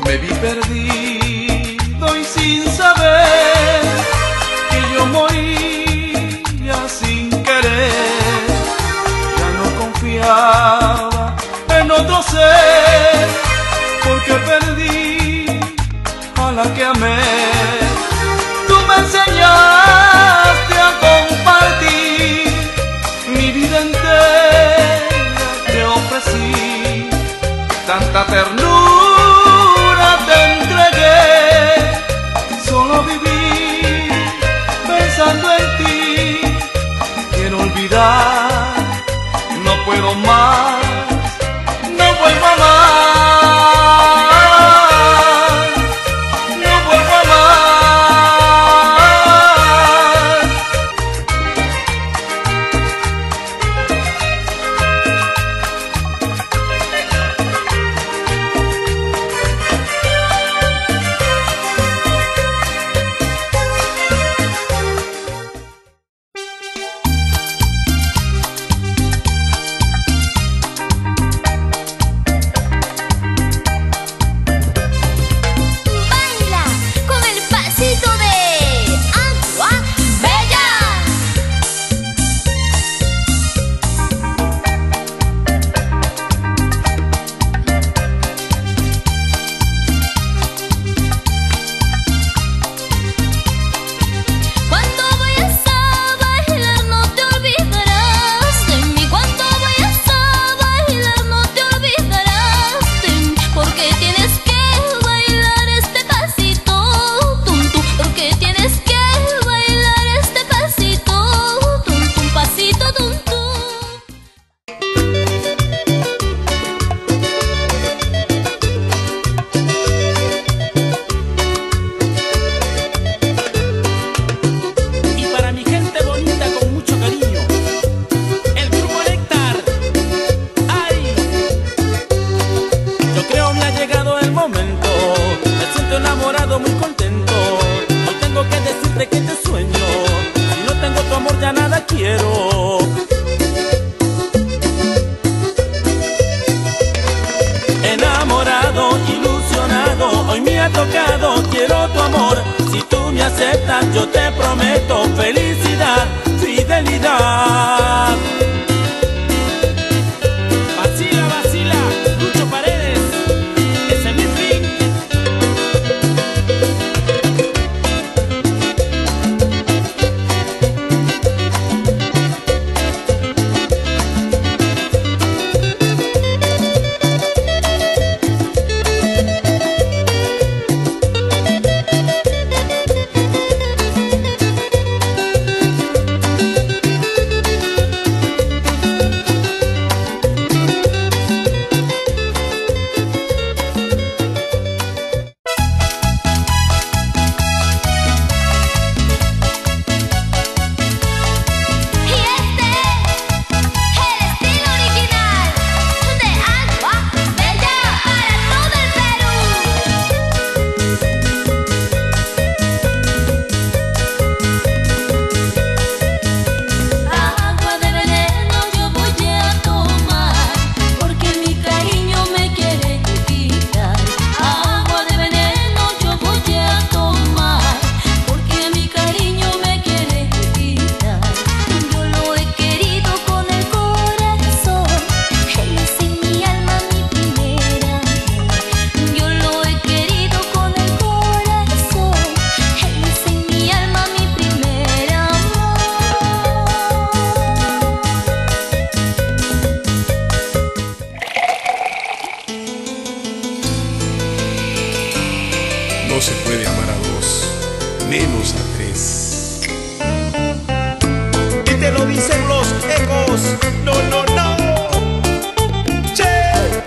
Me vi perdido y sin saber que yo moría sin querer. Ya no confiaba en otro ser, porque perdí a la que amé. Tú me enseñaste a compartir, mi vida entera te ofrecí, tanta ternura te entregué. Solo viví pensando en ti, quiero olvidar, no puedo más, no vuelvo a amar. Yo te prometo felicidad, fidelidad. Vacila, vacila, Lucho Paredes, ese es mi fin. No se puede amar a dos, menos a tres. Y te lo dicen los ecos. No, no, no. Che.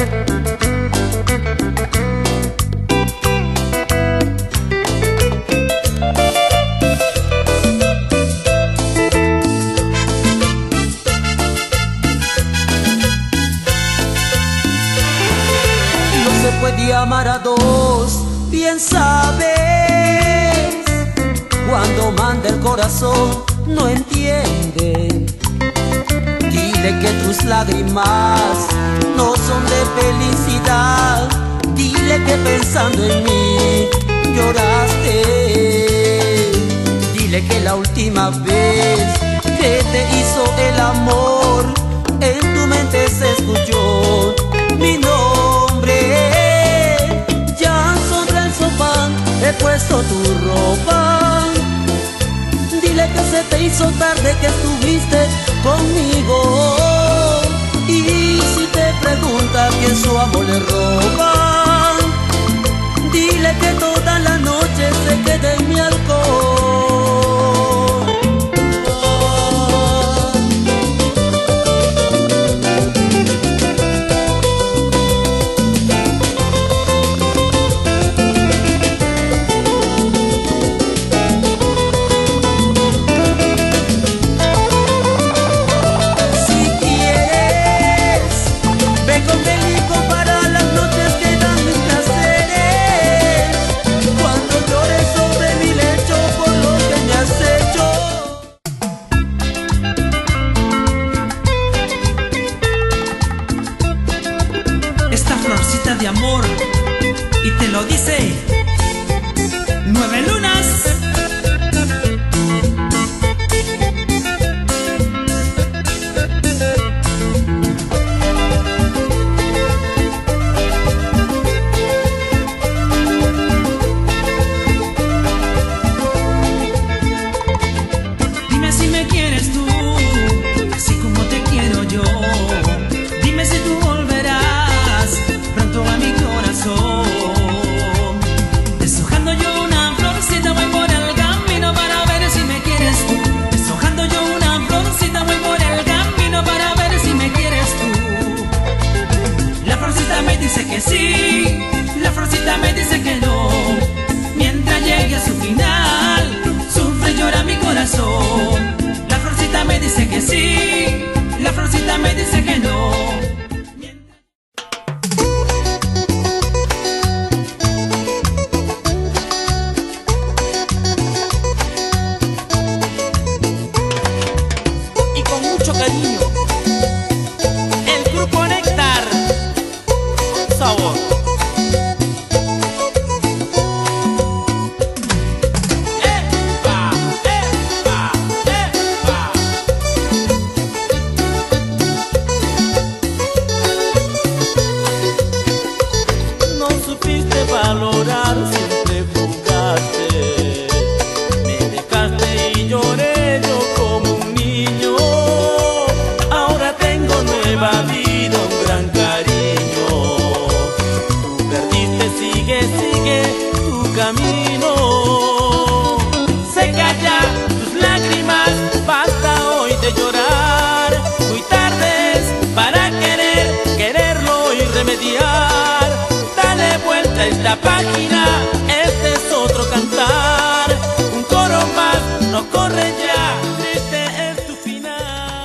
No se puede amar a dos, bien sabes. Cuando manda el corazón no entiende. Dile que tus lágrimas no son de felicidad. Dile que pensar pensando en mí lloraste. Dile que la última vez que te hizo el amor, en tu mente se escuchó mi nombre. Ya sobre el sofá he puesto tu ropa. Dile que se te hizo tarde, que estuviste conmigo. Y si te pregunta quién su amor le roba, dile que toda la noche se quede en mi alcohol. De amor, y te lo dice 9 lunas. Dime si me quieres tú, así como te quiero yo. Dime si tú volverás pronto a mi corazón. Deshojando yo una florcita voy por el camino para ver si me quieres tú. Deshojando yo una florcita voy por el camino para ver si me quieres tú. La florcita me dice que sí, la florcita me dice que no. Mientras llegue a su final, sufre y llora mi corazón. La florcita me dice que sí, la florcita me dice que no. Cariño, el grupo Néctar, sabor. ¡Epa! ¡Epa! ¡Epa! No supiste valorar, siempre jugaste. Me dejaste y lloré yo como un niño. Nueva vida, un gran cariño. Tú perdiste, sigue tu camino. Seca ya tus lágrimas, basta hoy de llorar. Muy tarde es para quererlo y remediar. Dale vuelta a esta página, este es otro cantar. Un coro más, no corre ya, triste es tu final.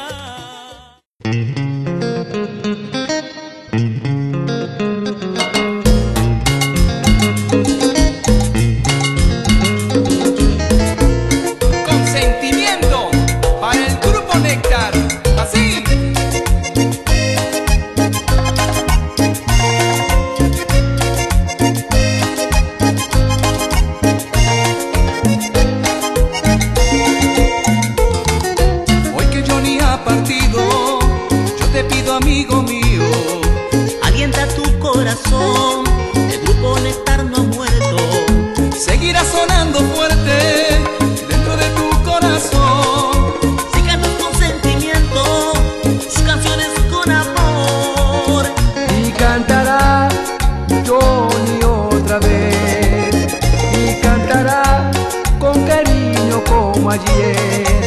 Amigo mío, alienta tu corazón, el grupo Néctar no ha muerto. seguirá sonando fuerte dentro de tu corazón. Si cantas con sentimiento, sus canciones con amor. Y cantará Johnny otra vez, y cantará con cariño como ayer.